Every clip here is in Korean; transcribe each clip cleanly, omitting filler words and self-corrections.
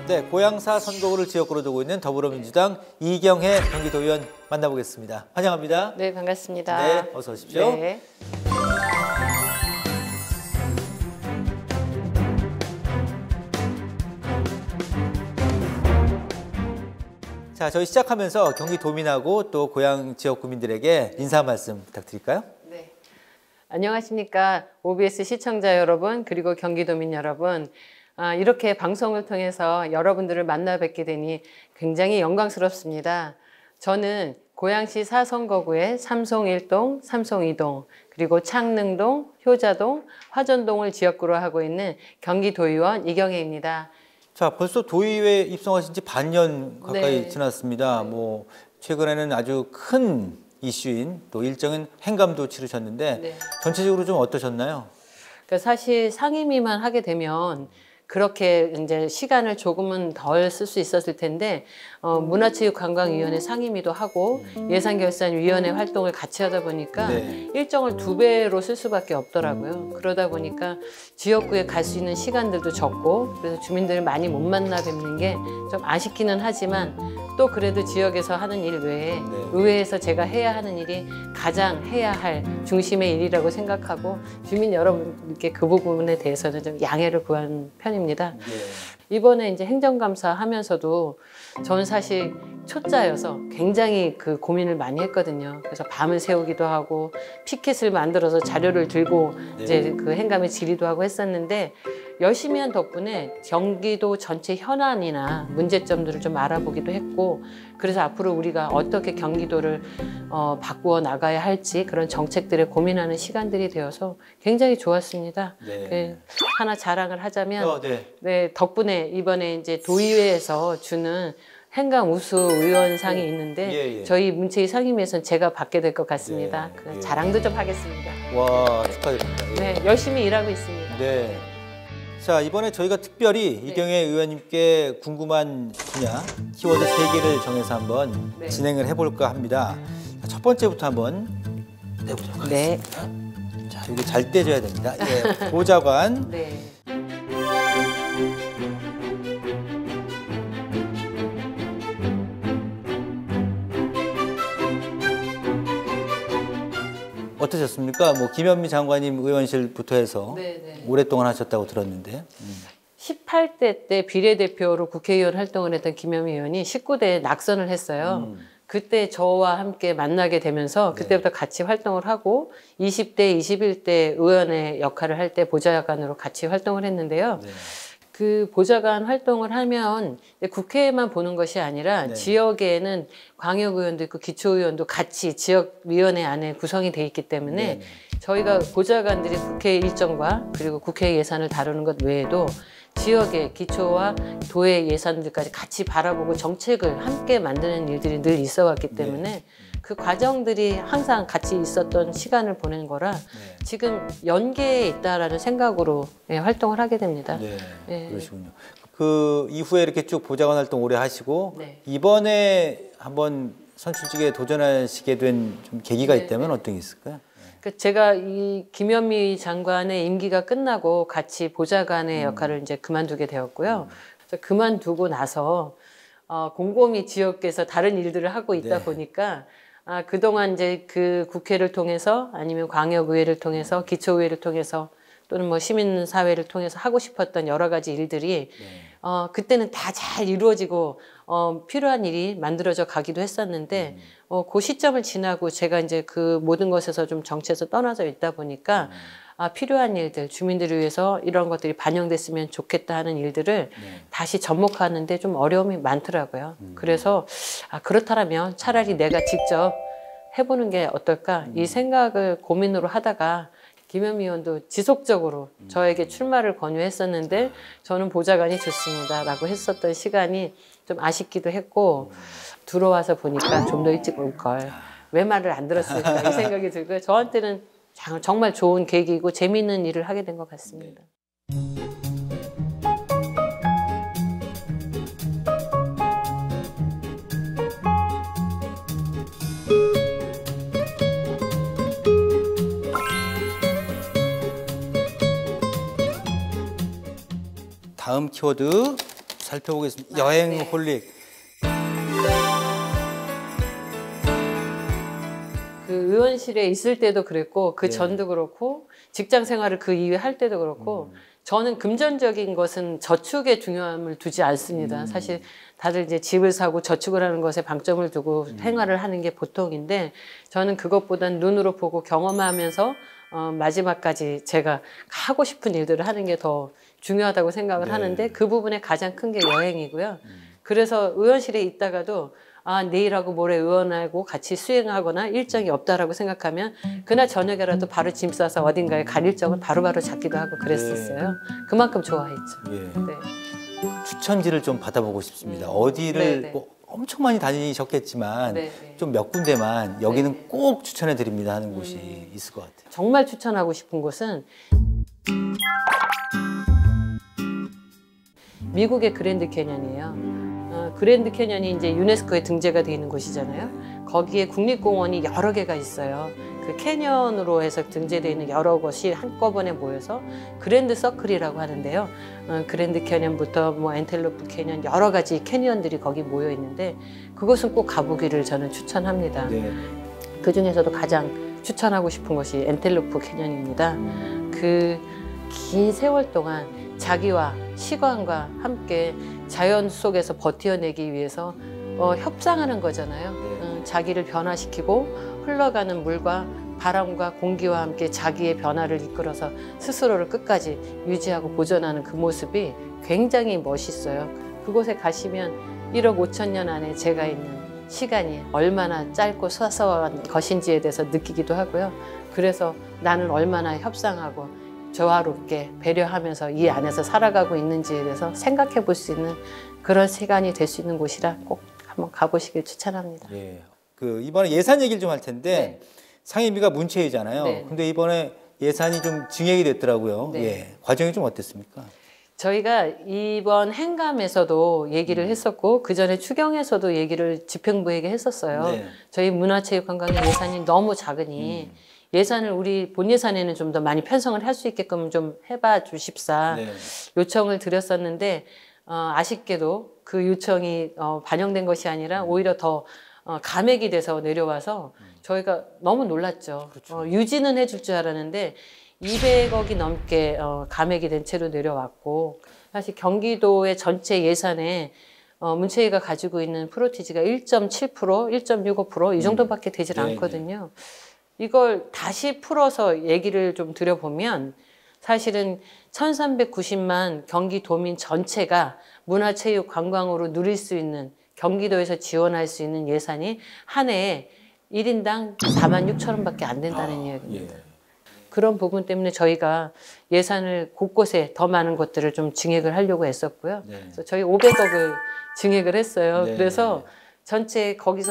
네, 고향사 선거구를 지역구로 두고 있는 더불어민주당 이경혜 경기도의원 만나보겠습니다. 환영합니다. 네, 반갑습니다. 네, 어서 오십시오. 네. 자, 저희 시작하면서 경기도민하고 또 고향 지역 구민들에게 인사 말씀 부탁드릴까요? 네. 안녕하십니까. OBS 시청자 여러분, 그리고 경기도민 여러분. 이렇게 방송을 통해서 여러분들을 만나 뵙게 되니 굉장히 영광스럽습니다. 저는 고양시 4선거구의 삼송 1동, 삼송 2동, 그리고 창릉동, 효자동, 화전동을 지역구로 하고 있는 경기도의원 이경혜입니다. 자, 벌써 도의회에 입성하신 지 반년 가까이 네. 지났습니다. 뭐 최근에는 아주 큰 이슈인 또 일정은 행감도 치르셨는데 네. 전체적으로 좀 어떠셨나요? 그러니까 사실 상임위만 하게 되면 그렇게 이제 시간을 조금은 덜 쓸 수 있었을 텐데 문화체육관광위원회 상임위도 하고 예산결산위원회 활동을 같이 하다 보니까 네. 일정을 2배로 쓸 수밖에 없더라고요. 그러다 보니까 지역구에 갈 수 있는 시간들도 적고 그래서 주민들을 많이 못 만나 뵙는 게 좀 아쉽기는 하지만 또 그래도 지역에서 하는 일 외에 의회에서 제가 해야 하는 일이 가장 해야 할 중심의 일이라고 생각하고 주민 여러분께 그 부분에 대해서는 좀 양해를 구한 편입니다. 네. 이번에 이제 행정감사 하면서도 저는 사실 초짜여서 굉장히 그 고민을 많이 했거든요. 그래서 밤을 새우기도 하고 피켓을 만들어서 자료를 들고 이제 그 행감에 질의도 하고 했었는데 열심히 한 덕분에 경기도 전체 현안이나 문제점들을 좀 알아보기도 했고 그래서 앞으로 우리가 어떻게 경기도를 바꾸어 나가야 할지 그런 정책들을 고민하는 시간들이 되어서 굉장히 좋았습니다. 네. 네. 하나 자랑을 하자면 네. 네, 덕분에 이번에 이제 도의회에서 주는 행감 우수 의원상이 있는데 저희 문체위 상임위에서는 제가 받게 될 것 같습니다. 네. 자랑도 좀 하겠습니다. 와, 축하드립니다. 네, 열심히 일하고 있습니다. 네. 자, 이번에 저희가 특별히 이경혜 의원님께 궁금한 분야 키워드 3개를 정해서 한번 진행을 해볼까 합니다. 자, 첫 번째부터 한번 내보도록 하겠습니다. 자, 여기 잘 떼줘야 됩니다. 예, 보좌관. 네. 어떠셨습니까? 뭐 김현미 장관님 의원실부터 해서 오랫동안 하셨다고 들었는데 18대 때 비례대표로 국회의원 활동을 했던 김현미 의원이 19대에 낙선을 했어요. 그때 저와 함께 만나게 되면서 그때부터 같이 활동을 하고 20대, 21대 의원의 역할을 할 때 보좌관으로 같이 활동을 했는데요. 그 보좌관 활동을 하면 국회에만 보는 것이 아니라 지역에는 광역의원도 있고 기초의원도 같이 지역위원회 안에 구성이 돼 있기 때문에 저희가 보좌관들이 국회 일정과 그리고 국회 예산을 다루는 것 외에도 지역의 기초와 도의 예산들까지 같이 바라보고 정책을 함께 만드는 일들이 늘 있어 왔기 때문에 그 과정들이 항상 같이 있었던 시간을 보낸 거라 지금 연계에 있다라는 생각으로 활동을 하게 됩니다. 그러시군요. 그 이후에 이렇게 쭉 보좌관 활동 오래 하시고 이번에 한번 선출직에 도전하시게 된 좀 계기가 있다면 어떤 게 있을까요? 제가 이 김현미 장관의 임기가 끝나고 같이 보좌관의 역할을 이제 그만두게 되었고요. 그래서 그만두고 나서 곰곰이 지역에서 다른 일들을 하고 있다 보니까 그동안 이제 그 국회를 통해서 아니면 광역의회를 통해서 기초의회를 통해서 또는 뭐 시민사회를 통해서 하고 싶었던 여러 가지 일들이 그때는 다 잘 이루어지고 필요한 일이 만들어져 가기도 했었는데 그 시점을 지나고 제가 이제 그 모든 것에서 좀 정치에서 떠나져 있다 보니까 필요한 일들, 주민들을 위해서 이런 것들이 반영됐으면 좋겠다 하는 일들을 다시 접목하는데 좀 어려움이 많더라고요. 그래서 그렇다면 차라리 내가 직접 해보는 게 어떨까 이 생각을 고민으로 하다가 김현미 의원도 지속적으로 저에게 출마를 권유했었는데 저는 보좌관이 좋습니다 라고 했었던 시간이 좀 아쉽기도 했고 들어와서 보니까 좀 더 일찍 올 걸 왜 말을 안 들었을까 이 생각이 들고요. 저한테는 정말 좋은 계기이고 재미있는 일을 하게 된 것 같습니다. 다음 키워드 살펴보겠습니다. 여행 홀릭. 그 의원실에 있을 때도 그랬고 그 네. 전도 그렇고 직장 생활을 그 이후에 할 때도 그렇고 저는 금전적인 것은 저축에 중요함을 두지 않습니다. 사실 다들 이제 집을 사고 저축을 하는 것에 방점을 두고 생활을 하는 게 보통인데 저는 그것보단 눈으로 보고 경험하면서 마지막까지 제가 하고 싶은 일들을 하는 게 더 중요하다고 생각을 네. 하는데 그 부분에 가장 큰 게 여행이고요. 그래서 의원실에 있다가도 아, 내일하고 모레 의원하고 같이 수행하거나 일정이 없다라고 생각하면 그날 저녁에라도 바로 짐 싸서 어딘가에 갈 일정을 바로바로 잡기도 하고 그랬었어요. 그만큼 좋아했죠. 예. 네. 추천지를 좀 받아보고 싶습니다. 어디를 네네. 뭐 엄청 많이 다니셨겠지만 네네. 좀 몇 군데만 여기는 네네. 꼭 추천해 드립니다 하는 곳이 있을 것 같아요. 정말 추천하고 싶은 곳은 미국의 그랜드 캐년이에요. 그랜드 캐년이 이제 유네스코에 등재가 되어 있는 곳이잖아요. 거기에 국립공원이 여러 개가 있어요. 그 캐년으로 해서 등재되어 있는 여러 곳이 한꺼번에 모여서 그랜드 서클이라고 하는데요. 그랜드 캐년부터 뭐 엔텔로프 캐년 여러 가지 캐니언들이 거기 모여 있는데 그곳은 꼭 가보기를 저는 추천합니다. 네. 그 중에서도 가장 추천하고 싶은 것이 엔텔로프 캐년입니다. 그 긴 세월 동안 자기와 시간과 함께 자연 속에서 버텨내기 위해서 협상하는 거잖아요. 자기를 변화시키고 흘러가는 물과 바람과 공기와 함께 자기의 변화를 이끌어서 스스로를 끝까지 유지하고 보존하는 그 모습이 굉장히 멋있어요. 그곳에 가시면 1억 5천 년 안에 제가 있는 시간이 얼마나 짧고 사소한 것인지에 대해서 느끼기도 하고요. 그래서 나는 얼마나 협상하고 조화롭게 배려하면서 이 안에서 살아가고 있는지에 대해서 생각해 볼 수 있는 그런 시간이 될 수 있는 곳이라 꼭 한번 가보시길 추천합니다. 예. 그 이번에 예산 얘기를 좀 할 텐데 네. 상임위가 문체위잖아요. 네. 근데 이번에 예산이 좀 증액이 됐더라고요. 네. 예. 과정이 좀 어땠습니까? 저희가 이번 행감에서도 얘기를 했었고 그 전에 추경에서도 얘기를 집행부에게 했었어요. 네. 저희 문화체육관광의 예산이 너무 작으니 예산을 우리 본 예산에는 좀 더 많이 편성을 할 수 있게끔 좀 해봐 주십사 네. 요청을 드렸었는데 아쉽게도 그 요청이 반영된 것이 아니라 오히려 더 감액이 돼서 내려와서 저희가 너무 놀랐죠. 그렇죠. 유지는 해줄 줄 알았는데 200억이 넘게 감액이 된 채로 내려왔고 사실 경기도의 전체 예산에 문체위가 가지고 있는 프로티지가 1.7%, 1.65%이 정도밖에 되질 네네. 않거든요. 이걸 다시 풀어서 얘기를 좀 드려보면 사실은 1390만 경기도민 전체가 문화체육 관광으로 누릴 수 있는 경기도에서 지원할 수 있는 예산이 한 해에 1인당 4만 6천 원밖에 안 된다는 이야기입니다. 예. 그런 부분 때문에 저희가 예산을 곳곳에 더 많은 것들을 좀 증액을 하려고 했었고요. 네. 그래서 저희 500억을 증액을 했어요. 네. 그래서 전체 거기서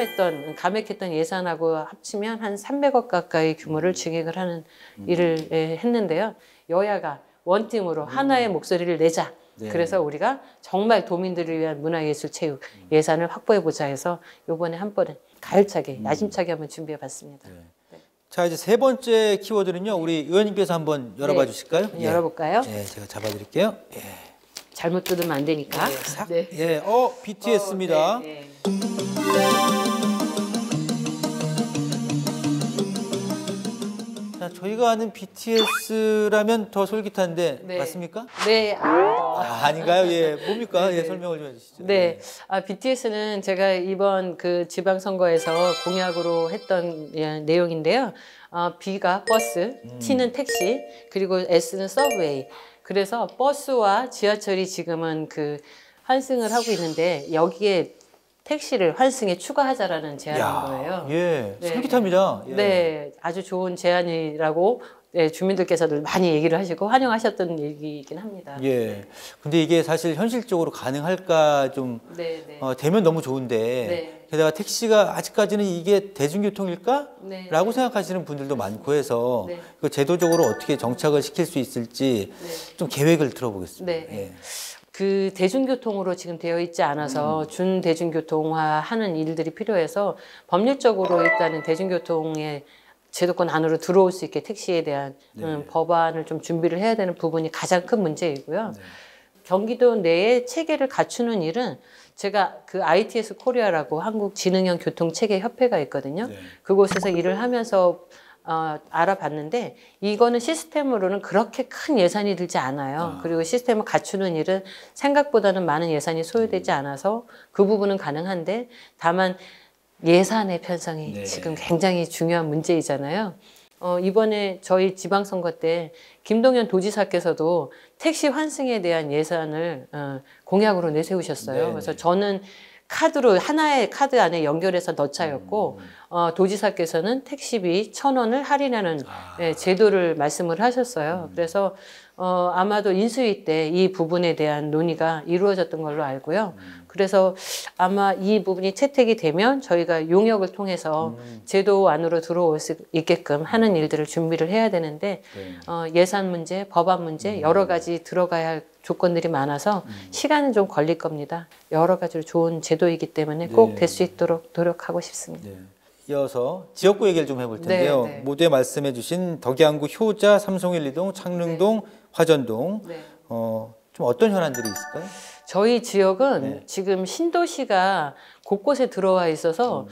감액했던 예산하고 합치면 한 300억 가까이 규모를 증액을 하는 일을 했는데요. 여야가 원팀으로 하나의 목소리를 내자. 네. 그래서 우리가 정말 도민들을 위한 문화예술체육 예산을 확보해보자 해서 이번에 한 번은 가열차게 야심차게 한번 준비해봤습니다. 네. 자, 이제 세 번째 키워드는요. 우리 의원님께서 한번 열어봐 주실까요? 예. 열어볼까요? 예, 제가 잡아드릴게요. 예. 잘못 뜯으면 안 되니까. 싹. 네. 예, BTS입니다. 네. 자, 저희가 아는 BTS라면 더 솔깃한데 네. 맞습니까? 네. 아닌가요? 예, 뭡니까? 네. 예, 설명을 좀 해주시죠. 네. BTS는 제가 이번 그 지방선거에서 공약으로 했던 내용인데요. B가 버스, T는 택시, 그리고 S는 서브웨이. 그래서 버스와 지하철이 지금은 그 환승을 하고 있는데 여기에 택시를 환승에 추가하자라는 제안인 거예요. 예, 네. 솔깃합니다. 예. 네, 아주 좋은 제안이라고 네, 주민들께서도 많이 얘기를 하시고 환영하셨던 얘기이긴 합니다. 예. 근데 이게 사실 현실적으로 가능할까 좀 네, 네. 되면 너무 좋은데 네. 게다가 택시가 아직까지는 이게 대중교통일까? 네. 라고 생각하시는 분들도 많고 해서 네. 그 제도적으로 어떻게 정착을 시킬 수 있을지 네. 좀 계획을 들어보겠습니다. 네. 예. 그 대중교통으로 지금 되어 있지 않아서 준대중교통화하는 일들이 필요해서 법률적으로 일단은 대중교통의 제도권 안으로 들어올 수 있게 택시에 대한 네. 법안을 좀 준비를 해야 되는 부분이 가장 큰 문제이고요. 네. 경기도 내에 체계를 갖추는 일은 제가 그 ITS 코리아라고 한국지능형 교통체계협회가 있거든요. 네. 그곳에서 일을 하면서 알아봤는데 이거는 시스템으로는 그렇게 큰 예산이 들지 않아요. 그리고 시스템을 갖추는 일은 생각보다는 많은 예산이 소요되지 않아서 그 부분은 가능한데 다만 예산의 편성이 네. 지금 굉장히 중요한 문제이잖아요. 이번에 저희 지방선거 때 김동연 도지사께서도 택시 환승에 대한 예산을 공약으로 내세우셨어요. 네네. 그래서 저는 카드로 하나의 카드 안에 연결해서 넣자였고 도지사께서는 택시비 1,000원을 할인하는 제도를 말씀을 하셨어요. 그래서 아마도 인수위 때 이 부분에 대한 논의가 이루어졌던 걸로 알고요. 그래서 아마 이 부분이 채택이 되면 저희가 용역을 통해서 제도 안으로 들어올 수 있게끔 하는 일들을 준비를 해야 되는데 네. 예산 문제, 법안 문제 여러 가지 들어가야 할 조건들이 많아서 시간은 좀 걸릴 겁니다. 여러 가지로 좋은 제도이기 때문에 꼭 될 수 있도록 노력하고 싶습니다. 네. 이어서 지역구 얘기를 좀 해볼 텐데요. 네. 모두에 말씀해 주신 덕양구 효자, 삼성일 2동, 창릉동, 화전동 네. 좀 어떤 현안들이 있을까요? 저희 지역은 네. 지금 신도시가 곳곳에 들어와 있어서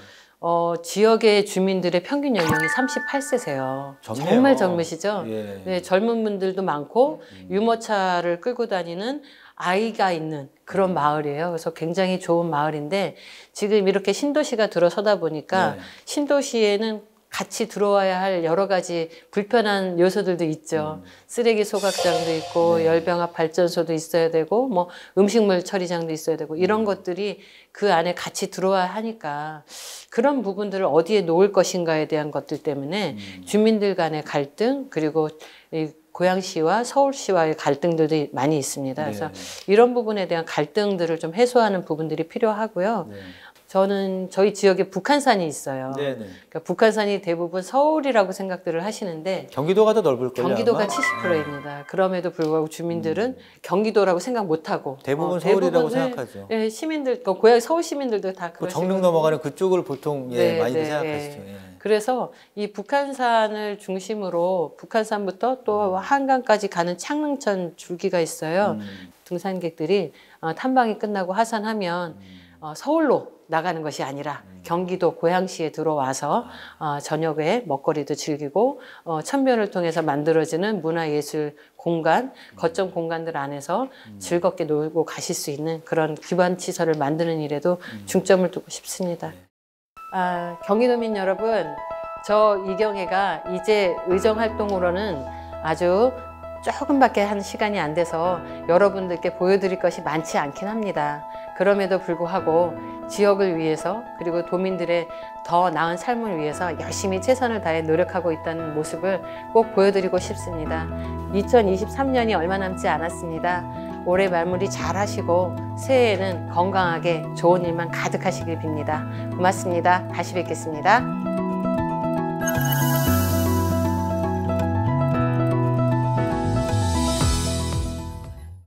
지역의 주민들의 평균 연령이 38세세요. 젊네요. 정말 젊으시죠? 예. 네, 젊은 분들도 많고 유모차를 끌고 다니는 아이가 있는 그런 마을이에요. 그래서 굉장히 좋은 마을인데 지금 이렇게 신도시가 들어서다 보니까 네. 신도시에는 같이 들어와야 할 여러 가지 불편한 요소들도 있죠. 쓰레기 소각장도 있고 네. 열병합 발전소도 있어야 되고 뭐 음식물 처리장도 있어야 되고 이런 것들이 그 안에 같이 들어와야 하니까 그런 부분들을 어디에 놓을 것인가에 대한 것들 때문에 주민들 간의 갈등 그리고 이 고양시와 서울시와의 갈등들도 많이 있습니다. 그래서 이런 부분에 대한 갈등들을 좀 해소하는 부분들이 필요하고요. 네. 저는 저희 지역에 북한산이 있어요. 네. 그러니까 북한산이 대부분 서울이라고 생각들을 하시는데 경기도가 더 넓을 거예요. 경기도가 아마? 70%입니다. 그럼에도 불구하고 주민들은 경기도라고 생각 못하고 대부분 서울이라고 생각하죠. 네, 시민들, 고향 서울 시민들도 다 그 그러시고 정릉 넘어가는 그쪽을 보통 많이들 생각하시죠. 예. 그래서 이 북한산을 중심으로 북한산부터 또 한강까지 가는 창릉천 줄기가 있어요. 등산객들이 탐방이 끝나고 하산하면 서울로 나가는 것이 아니라 경기도 고양시에 들어와서 저녁에 먹거리도 즐기고 천변을 통해서 만들어지는 문화예술 공간, 거점 공간들 안에서 즐겁게 놀고 가실 수 있는 그런 기반 시설을 만드는 일에도 중점을 두고 싶습니다. 경기도민 여러분, 저 이경애가 이제 의정활동으로는 아주 조금밖에 한 시간이 안 돼서 여러분들께 보여드릴 것이 많지 않긴 합니다. 그럼에도 불구하고 지역을 위해서 그리고 도민들의 더 나은 삶을 위해서 열심히 최선을 다해 노력하고 있다는 모습을 꼭 보여드리고 싶습니다. 2023년이 얼마 남지 않았습니다. 올해 마무리 잘 하시고 새해에는 건강하게 좋은 일만 가득하시길 빕니다. 고맙습니다. 다시 뵙겠습니다.